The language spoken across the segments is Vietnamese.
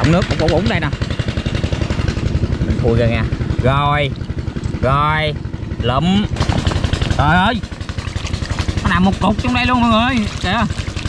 Bọng nước cũng ủng đây nè. Mình khui ra nha. Rồi lụm. Trời ơi, nó nằm một cục trong đây luôn mọi người kìa.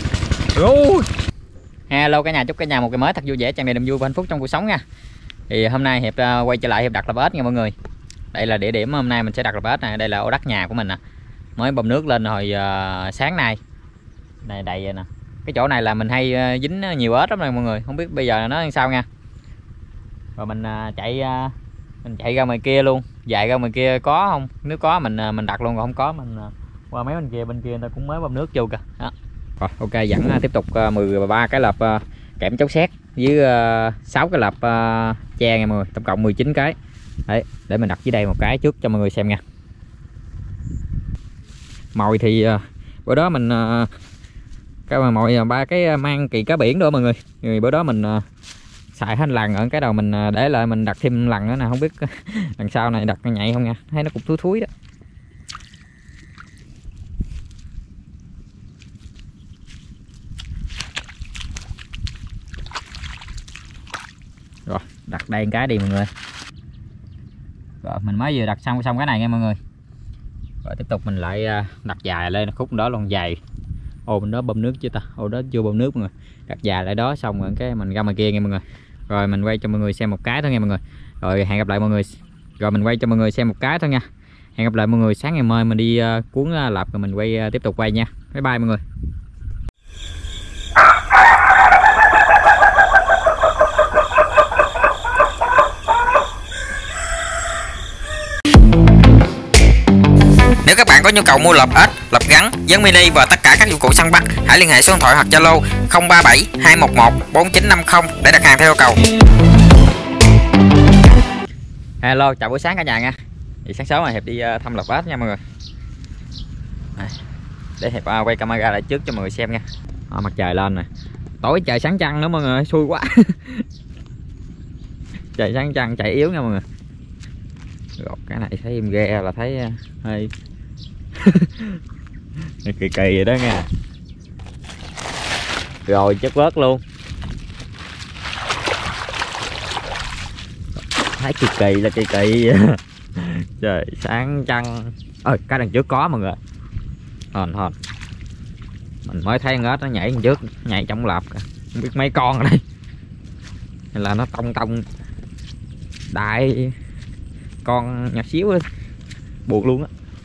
Hello cả nhà, chúc cả nhà một ngày mới thật vui vẻ, tràn đầy niềm vui và hạnh phúc trong cuộc sống nha. Thì hôm nay Hiệp quay trở lại Hiệp đặt lợp ếch nha mọi người. Đây là địa điểm hôm nay mình sẽ đặt lợp ếch nè. Đây là ô đất nhà của mình nè, mới bơm nước lên hồi sáng nay này, đầy vậy nè. Cái chỗ này là mình hay dính nhiều ếch lắm này mọi người, không biết bây giờ nó làm sao nha. Rồi mình chạy ra ngoài kia luôn, dài ra ngoài kia có không, nếu có mình đặt luôn, còn không có mình qua mấy bên kia người ta cũng mới bơm nước vô kìa đó. Rồi ok, dẫn tiếp tục 13 cái lợp kẽm chống sét với 6 cái lợp tre nha mọi người, tổng cộng 19 cái. Đấy, để mình đặt dưới đây một cái trước cho mọi người xem nha. Mồi thì bữa đó mình cái mồi 3 cái mang kỳ cá biển nữa mọi người. Rồi bữa đó mình xài hết lần ở cái đầu mình để lại, mình đặt thêm lần nữa nè, không biết lần sau này đặt nhạy không nha, thấy nó cũng thúi đó. Rồi đặt đây một cái đi mọi người. Rồi mình mới vừa đặt xong cái này nha mọi người. Rồi tiếp tục mình lại đặt dài lên khúc đó luôn, dài ô bên đó bơm nước chưa ta, ô đó chưa bơm nước mọi người, đặt dài lại đó xong rồi cái mình ra ngoài kia nha mọi người. Rồi mình quay cho mọi người xem một cái thôi nha mọi người. Rồi hẹn gặp lại mọi người. Rồi mình quay cho mọi người xem một cái thôi nha. Hẹn gặp lại mọi người sáng ngày mai mình đi cuốn lợp rồi mình quay tiếp tục quay nha. Bye bye mọi người. Nếu các bạn có nhu cầu mua lợp ếch, lợp gắn, gián mini và tất cả các dụng cụ săn bắt, hãy liên hệ số điện thoại hoặc Zalo 037 211 4950 để đặt hàng theo yêu cầu. Hello, chào buổi sáng cả nhà nha. Thì sáng sớm mà Hiệp đi thăm lợp ếch nha mọi người. Để Hiệp quay camera lại trước cho mọi người xem nha. Mặt trời lên nè, tối trời sáng trăng nữa mọi người, xui quá. Trời sáng trăng chạy yếu nha mọi người. Rồi, cái này thấy em ghe là thấy hơi kỳ vậy đó nha. Rồi chất vớt luôn, thấy kỳ là kỳ trời sáng trăng ơi. Cái đằng trước có mọi người, hòn mình mới thấy con ếch nó nhảy đằng trước, nhảy trong lợp, không biết mấy con ở đây hay là nó tông đại con nhỏ xíu ấy. Buộc luôn á.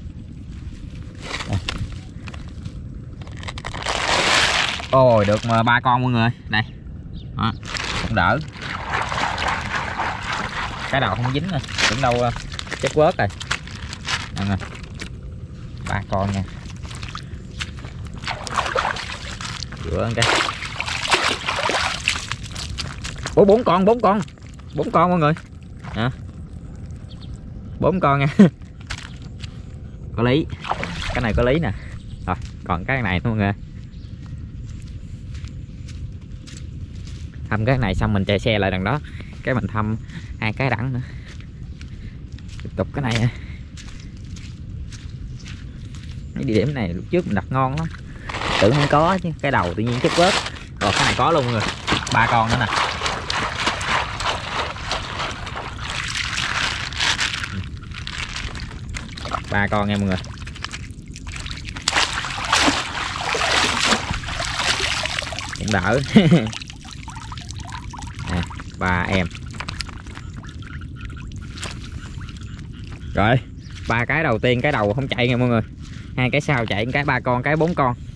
Ôi được mà 3 con mọi người đây đó, cũng đỡ, cái đầu không dính rồi, tưởng đâu chết vớt rồi. Đây nè, 3 con nha, rửa cái. Ủa 4 con mọi người hả? 4 con nha. Có lý, cái này có lý nè. Rồi còn cái này mọi người, thăm cái này xong mình chạy xe lại đằng đó, cái mình thăm 2 cái đẳng nữa, tiếp tục cái này. Mấy địa điểm này lúc trước mình đặt ngon lắm, tưởng không có chứ cái đầu tự nhiên chất vớt. Rồi cái này có luôn mọi người, 3 con nữa nè. Ba con nha mọi người. Cũng đỡ. À, 3 em. Rồi 3 cái đầu tiên, cái đầu không chạy nha mọi người, 2 cái sau chạy, cái 3 con, cái 4 con.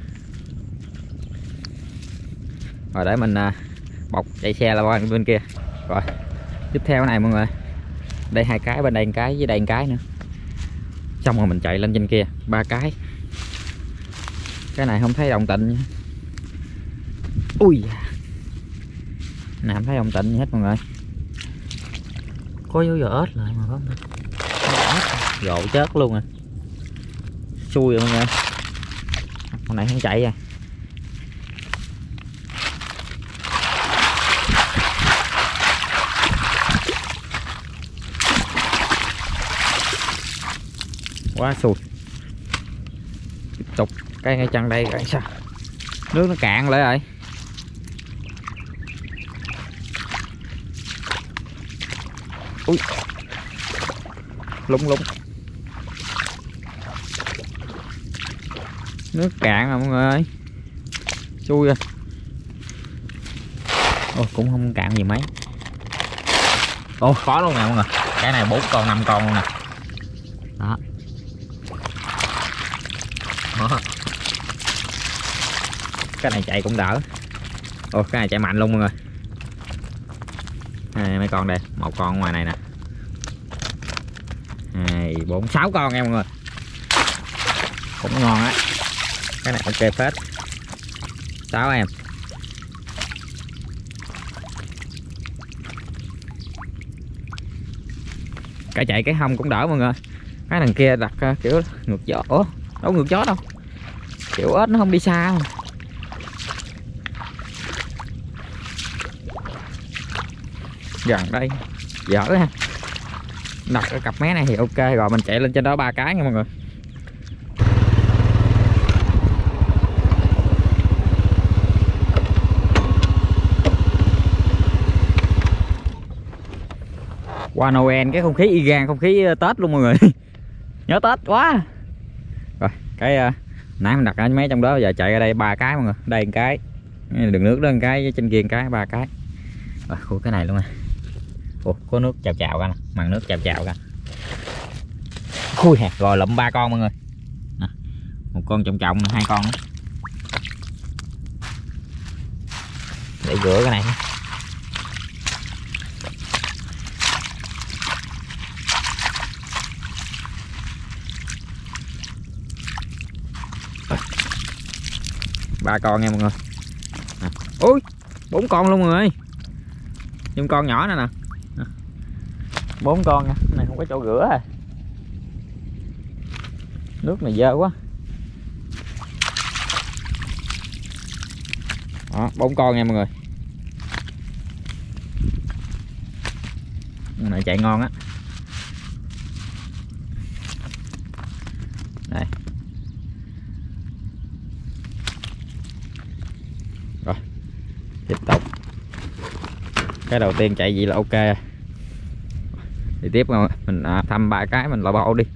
Rồi để mình bọc chạy xe là qua bên kia. Rồi tiếp theo này mọi người, đây 2 cái, bên đây 1 cái, với đây 1 cái nữa, xong rồi mình chạy lên trên kia 3 cái. Cái này không thấy động tĩnh nha. Ui nè, không thấy động tĩnh gì hết mọi người. Có dấu giờ ếch lại mà không, rộ chết luôn à, xui rồi mọi người. Con này không chạy à. Quá xui. Tiếp tục cái ngay chân đây rồi sao nước nó cạn lại rồi. Ui. Lúng. Nước cạn rồi mọi người ơi. Chui rồi. Ồ, cũng không cạn gì mấy. Ồ, có luôn nè mọi người. Cái này 4 con 5 con luôn nè. Đó. Đó. Cái này chạy cũng đỡ. Ồ, cái này chạy mạnh luôn mọi người. Đây, mấy con đây, 1 con ngoài này nè. 2, 4, 6 con em mọi người. Cũng ngon á. Cái này ok phết. 6 em. Cái chạy cái hông cũng đỡ mọi người. Cái đằng kia đặt kiểu ngược gió. Ủa, đâu ngược gió đâu. Kiểu ếch nó không đi xa. Gần đây dở ha. Đặt cái cặp mé này thì ok rồi, mình chạy lên trên đó 3 cái nha mọi người. Qua Noel cái không khí y gan không khí Tết luôn mọi người. Nhớ Tết quá. Rồi cái nãy mình đặt ở mấy trong đó, giờ chạy ra đây 3 cái mọi người. Đây một cái, đường nước đó một cái, trên kia một cái, 3 cái. Rồi khu cái này luôn nè. Ủa, có nước chào ra nè, màn nước chào ra. Khui hạt rồi lụm 3 con mọi người. Nè, 1 con trọng 2 con nữa. Để rửa cái này. Ba con nha mọi người. Ui, 4 con luôn mọi người. Nhưng con nhỏ này nè. 4 con nha. Cái này không có chỗ rửa à. Nước này dơ quá. Đó, 4 con nha mọi người. Con này chạy ngon á. Đây. Rồi. Tiếp tục. Cái đầu tiên chạy gì là ok. Thì tiếp rồi mình thăm 3 cái mình lò bộ đi.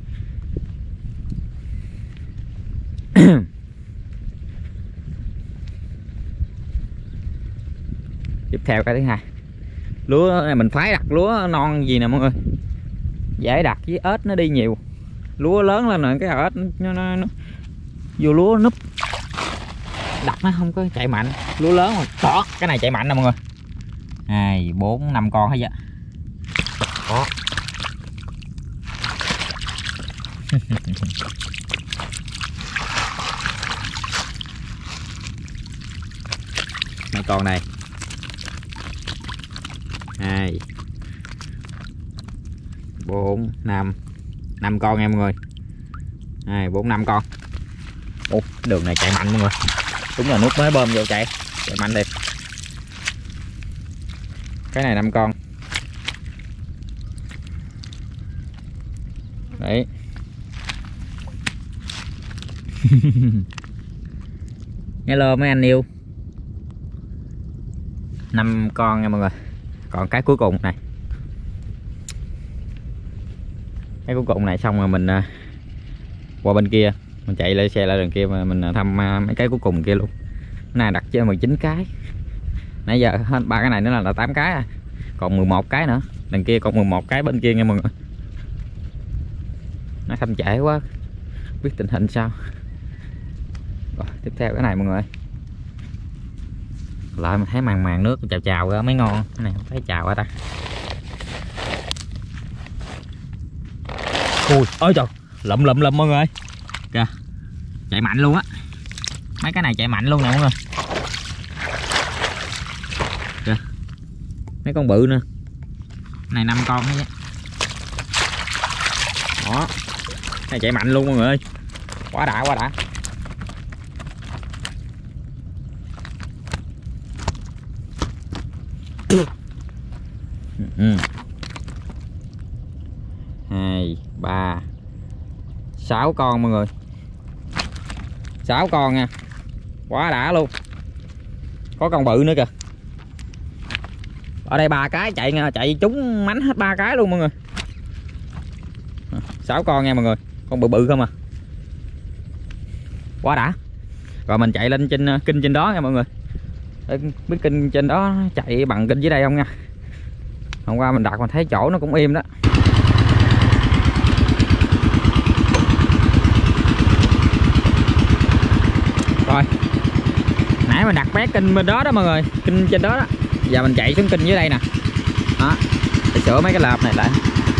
Tiếp theo cái thứ hai, lúa này mình phái đặt lúa non gì nè mọi người, dễ đặt với ếch nó đi nhiều. Lúa lớn lên rồi cái ếch nó vô lúa núp, đặt nó không có chạy mạnh. Lúa lớn rồi đó, cái này chạy mạnh nè mọi người. 2, 4, 5 con hết vậy. Đó. Mấy con này 2, 4, 5 con nha mọi người. 2, 4, 5 con. Ủa, đường này chạy mạnh mọi người. Đúng là nước mới bơm vô chạy mạnh thiệt. Cái này 5 con. Đấy. Hello mấy anh yêu. 5 con nha mọi người. Còn cái cuối cùng này. Cái cuối cùng này xong rồi mình qua bên kia, mình chạy lại xe lại đường kia mà mình thăm mấy cái cuối cùng kia luôn. Cái này đặt cho 19 cái. Nãy giờ hết 3 cái này nữa là 8 cái à. Còn 11 cái nữa. Đằng kia còn 11 cái bên kia nha mọi người. Nó thăm trễ quá, biết tình hình sao. Rồi tiếp theo cái này mọi người. Lại mình thấy màn nước chào ra mới ngon. Cái này không thấy chào hả ta. Ui, ôi trời, lụm mọi người. Kìa, chạy mạnh luôn á. Mấy cái này chạy mạnh luôn nè mọi người. Kìa, mấy con bự nữa. Này 5 con đấy. Đó, cái này chạy mạnh luôn mọi người ơi. Quá đã. Ừ. 2, 3, 6 con mọi người. 6 con nha. Quá đã luôn. Có con bự nữa kìa. Ở đây 3 cái chạy trúng mánh hết 3 cái luôn mọi người. 6 con nha mọi người, con bự bự không à, quá đã. Rồi mình chạy lên trên kinh trên đó nha mọi người. Để biết kinh trên đó chạy bằng kinh dưới đây không nha. Hôm qua mình đặt mình thấy chỗ nó cũng im đó. Rồi nãy mình đặt bé kinh bên đó đó mọi người, kinh trên đó đó. Giờ mình chạy xuống kinh dưới đây nè. Đó, để sửa mấy cái lợp này lại.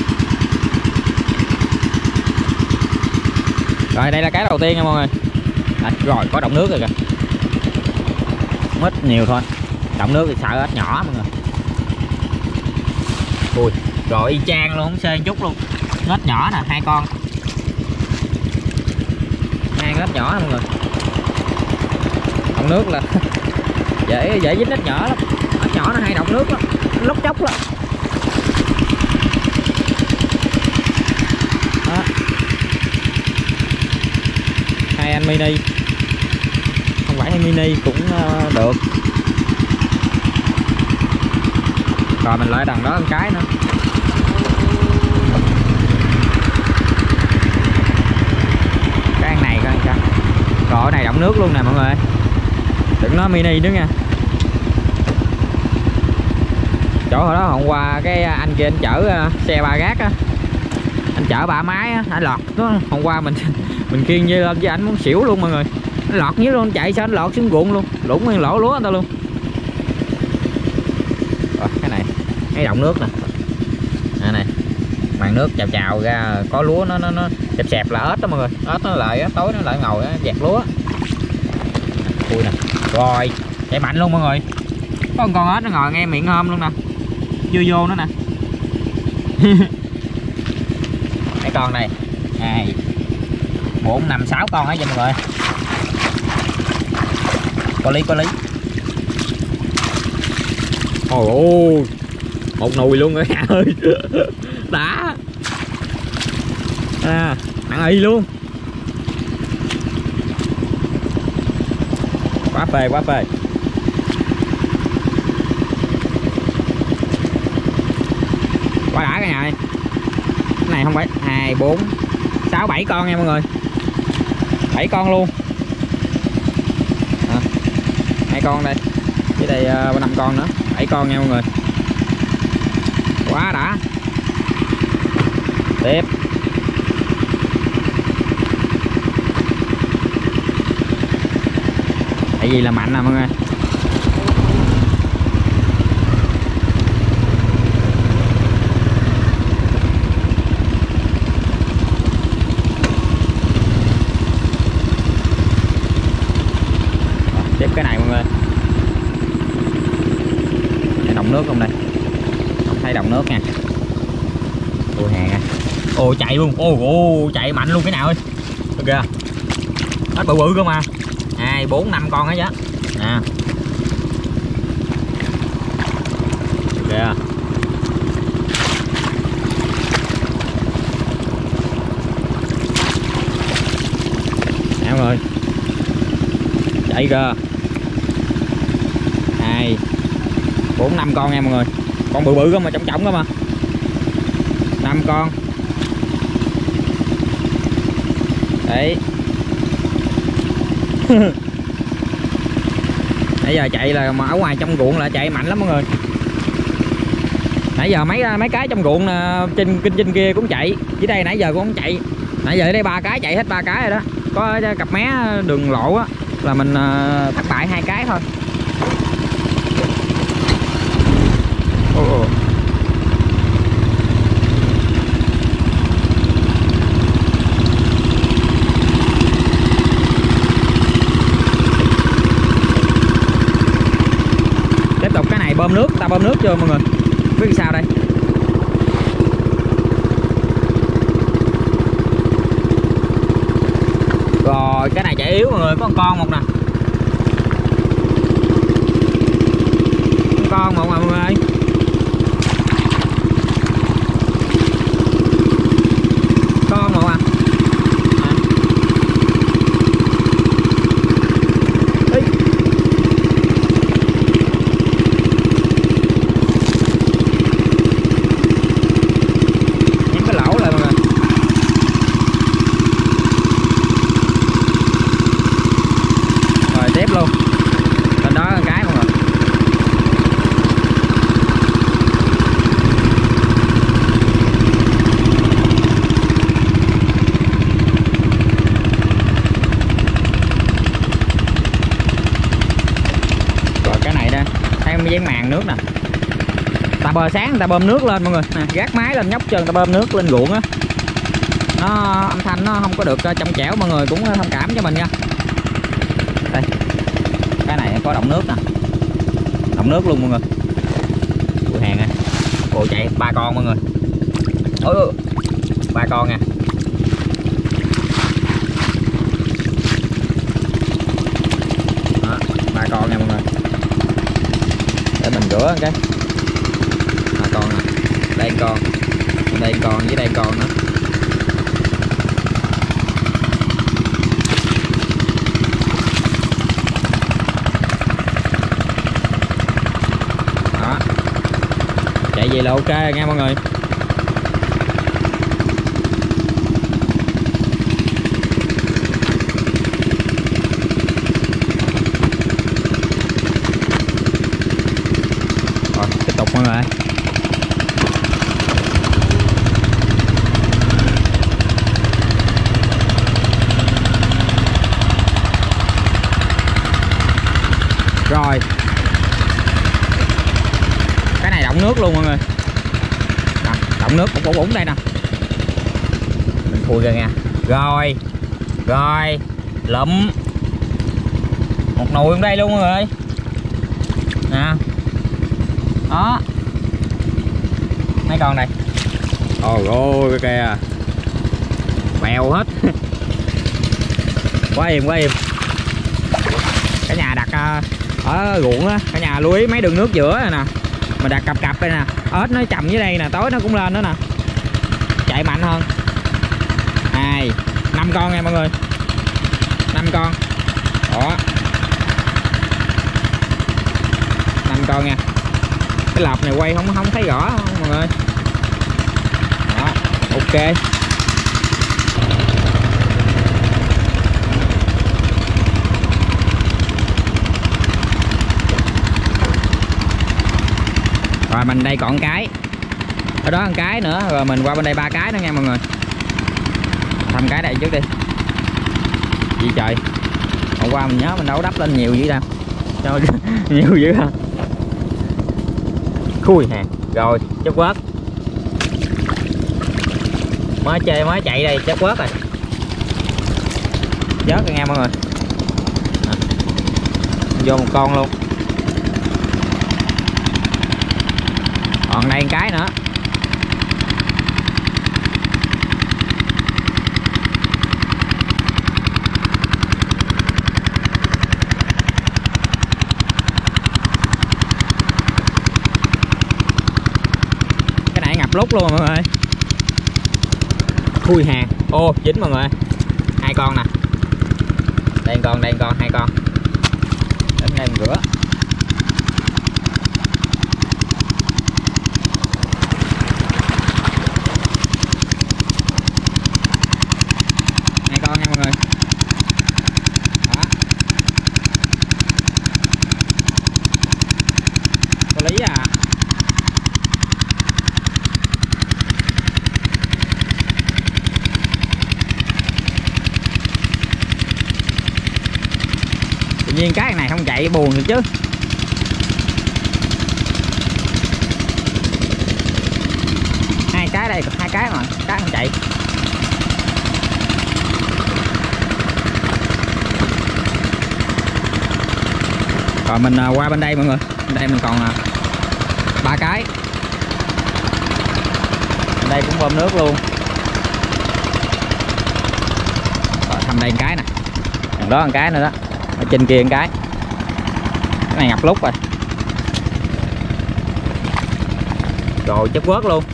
Rồi đây là cái đầu tiên nha mọi người. Rồi có động nước rồi kìa. Ít nhiều thôi. Động nước thì sợ ếch nhỏ mọi người. Ui, rồi y chang luôn, không xê chút luôn. Ếch nhỏ nè, 2 con. 2 ếch nhỏ nè mọi người. Động nước là dễ dính ếch nhỏ lắm. Ếch nhỏ nó hay động nước lắm, lóc chóc lắm. Đó. 2 anh mini, không phải 2 mini cũng được. Rồi mình lại đằng đó một cái nữa. Cái ăn này coi sao. Rồi cái này động nước luôn nè mọi người, đừng nói mini nữa nha. Chỗ hồi đó hôm qua cái anh kia anh chở xe ba gác á, anh chở 3 máy á, anh lọt đó. Hôm qua mình khiêng như lên với anh muốn xỉu luôn mọi người. Anh lọt dưới luôn, chạy sao anh lọt xuống ruộng luôn, lũng nguyên lỗ lúa người ta luôn. Rồi cái này cái động nước nè. Này màn nước chào chào ra có lúa nó xẹp xẹp là ếch đó mọi người. Ếch nó lại á, tối nó lại ngồi dạt lúa. Ui nè. Rồi chạy mạnh luôn mọi người. Có một con ếch nó ngồi ngay miệng hôm luôn nè, chưa vô nữa nè. Cái con này 2 4 5 6 con hết vậy mọi người. Có lý. Ôi ôi, một nùi luôn rồi cả ơi. Đã nặng y luôn. Quá phê. Quá đã cái này. Cái này không phải 2 4 6 7 con nha mọi người. 7 con luôn. 2 con đây. Dưới đây 5 con nữa, 7 con nha mọi người. Quá đã. Tiếp. Tại vì là mạnh nè mọi người. Tiếp cái này mọi người. Đây, động nước không đây? Không thấy động nước nha. Ôi hè. Ồ chạy luôn. Ồ chạy mạnh luôn cái nào ơi. Được kìa. Ếch bự bự cơ mà. 2 4 5 con hết á. Nè. Kìa. Nè mọi người. Chạy kìa. 2 4 5 con nha mọi người. Con bự bự cơ mà, trọng trọng cơ mà. 5 con. Đấy. Nãy giờ chạy là mà ở ngoài trong ruộng là chạy mạnh lắm mọi người. Nãy giờ mấy cái trong ruộng trên kia cũng chạy. Dưới đây nãy giờ cũng không chạy. Nãy giờ ở đây 3 cái chạy hết 3 cái rồi đó. Có cặp mé đường lộ á là mình thất bại 2 cái thôi. Tiếp tục cái này bơm nước, ta bơm nước chưa mọi người? Biết sao đây? Rồi cái này chạy yếu mọi người, có một con một nè. Con một mà mọi người ơi. Con một à. nè. Ta bờ sáng người ta bơm nước lên mọi người nè, gác máy lên nhóc chân người ta bơm nước lên ruộng á, nó âm thanh nó không có được trong trẻo, mọi người cũng thông cảm cho mình nha. Đây cái này có động nước nè, động nước luôn mọi người. Ui hàng à, ồ chạy 3 con mọi người. Ôi 3 con nha. Đó, 3 con nha mọi người. Để mình rửa cái 3 con nè. Đây con, đây con với đây con nữa. Đó, chạy về là ok nha mọi người. Rồi tiếp tục mọi người. Rồi cái này động nước luôn mọi người nè, động nước cũng ủng đây nè, mình khui ra nha. Rồi rồi lụm một nồi đây luôn mọi người nè. Đó mấy con đây, ôi ôi cái kìa bèo hết. Quá im quá im. Cả nhà đặt ở ruộng á, cả nhà lưu ý mấy đường nước giữa này nè, mình đặt cặp cặp đây nè, ếch nó chầm dưới đây nè, tối nó cũng lên nữa nè, chạy mạnh hơn. 2 5 con nha mọi người, 5 con đó, 5 con nha. Cái lợp này quay không thấy rõ không mọi người. Đó ok. Rồi mình đây còn cái, ở đó một cái nữa, rồi mình qua bên đây 3 cái nữa nha mọi người. Thăm cái đây trước đi. Gì trời, hôm qua mình nhớ mình đâu đắp lên nhiều dữ đâu, cho nhiều dữ ha. Khui hàng rồi chất quớt, mới chơi mới chạy đây chất quớt rồi, vớt rồi nghe mọi người. Vô một con luôn. Còn đây một cái nữa. Cái này ngập lút luôn mọi người. Khui hàng. Ô dính mọi người. 2 con nè. Đây con, đây con, 2 con. Đến đây mình rửa. Con nha mọi người. Đó. Có lý à. Tự nhiên cái này không chạy buồn được chứ. Hai cái đây, 2 cái mà, cái không chạy. Rồi mình qua bên đây mọi người. Bên đây mình còn 3 cái. Bên đây cũng bơm nước luôn. Rồi thăm đây một cái nè. Đằng đó một cái nữa đó. Ở trên kia một cái. Cái này ngập lút rồi. Rồi chất quớt luôn.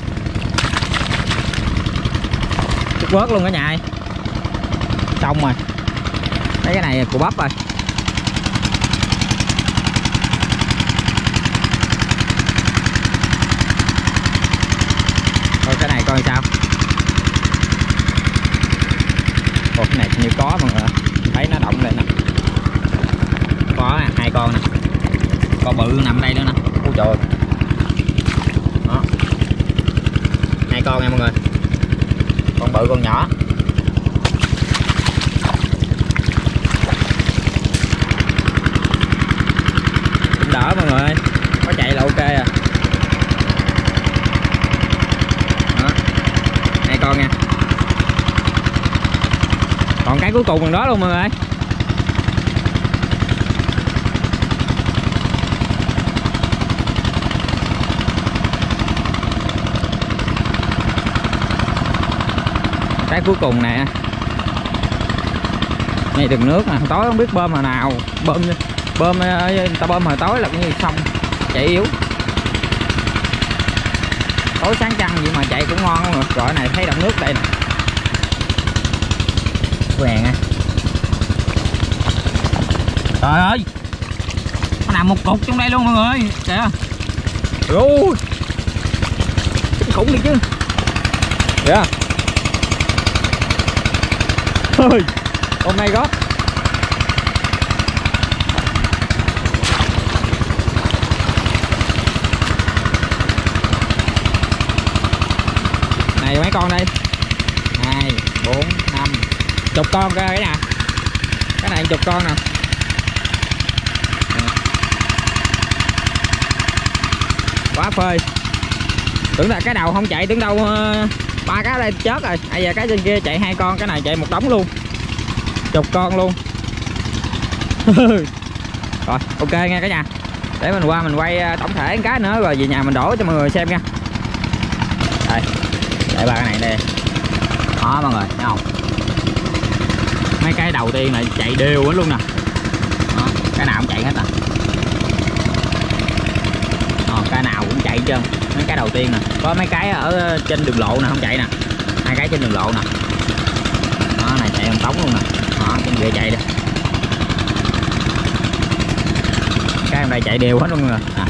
Chất quớt luôn cả nhà ơi. Xong rồi. Mấy cái này của bắp rồi. Thôi cái này coi sao. Ồ, cái này như có mọi người, thấy nó động lên nè. Có 2 con nè, con bự nằm đây nữa nè. Ôi trời ơi. Đó, 2 con nha mọi người, con bự con nhỏ. Cũng đỡ mọi người ơi, có chạy cái cuối cùng gần đó luôn mọi người. Cái cuối cùng nè. Này đường nước mà tối không biết bơm hồi nào, bơm người ta bơm hồi tối là cũng như xong chạy yếu. Tối sáng trăng vậy mà chạy cũng ngon luôn. Rồi này thấy động nước đây nè. Vàng à. Trời ơi, nó nằm một cục trong đây luôn mọi người. Kìa. Ui, khủng đi chứ. Kìa. Ôi, oh my god. Này mấy con đây. 2, 4, 5 chục con cái nè. Cái này chục con nè. Quá phơi. Tưởng là cái đầu không chạy, tưởng đâu ba cái đây chết rồi. Bây giờ cái trên kia chạy 2 con, cái này chạy một đống luôn. Chục con luôn. Rồi ok nha cả nhà. Để mình qua mình quay tổng thể cái nữa rồi về nhà mình đổ cho mọi người xem nha. Đây. Để ba cái này đây. Đó mọi người thấy không? Mấy cái đầu tiên này chạy đều hết luôn nè. Đó, cái nào cũng chạy hết à. Cái nào cũng chạy trơn. Mấy cái đầu tiên nè, có mấy cái ở trên đường lộ nè không chạy nè. 2 cái trên đường lộ nè. Đó này chạy một tống luôn nè. Đó trên kia chạy đi. Cái em đây chạy đều hết luôn rồi. À.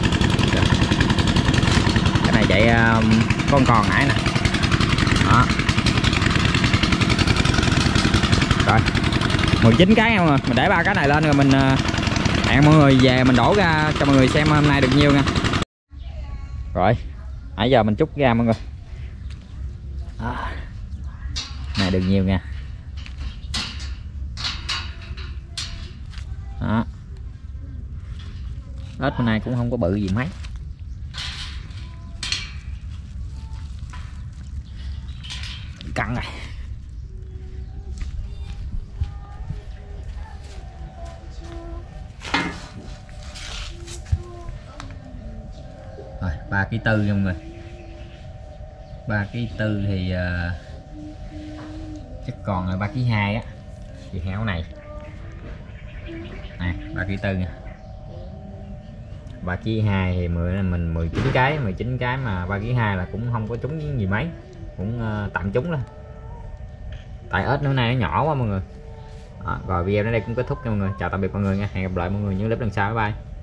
Cái này chạy con nãy nè. Đó. Rồi 19 cái nha mọi người. Mình để 3 cái này lên rồi mình hẹn mọi người về mình đổ ra cho mọi người xem hôm nay được nhiêu nha. Rồi nãy giờ mình trút ra mọi người. Đó. Này được nhiều nha. Đó. Ếch hôm nay cũng không có bự gì mấy. Căng này. Rồi 3,4 kg nha mọi người. 3,4 kg thì chắc còn là 3,2 kg á. Thì heo này nè 3,4 kg nha. 3,2 kg thì mình 19 cái mà 3,2 kg là cũng không có trúng gì mấy, cũng tạm trúng lên. Tại ếch nữa nay nó nhỏ quá mọi người. Đó, rồi video đến đây cũng kết thúc nha mọi người. Chào tạm biệt mọi người nha. Hẹn gặp lại mọi người những clip lần sau. Bye bye.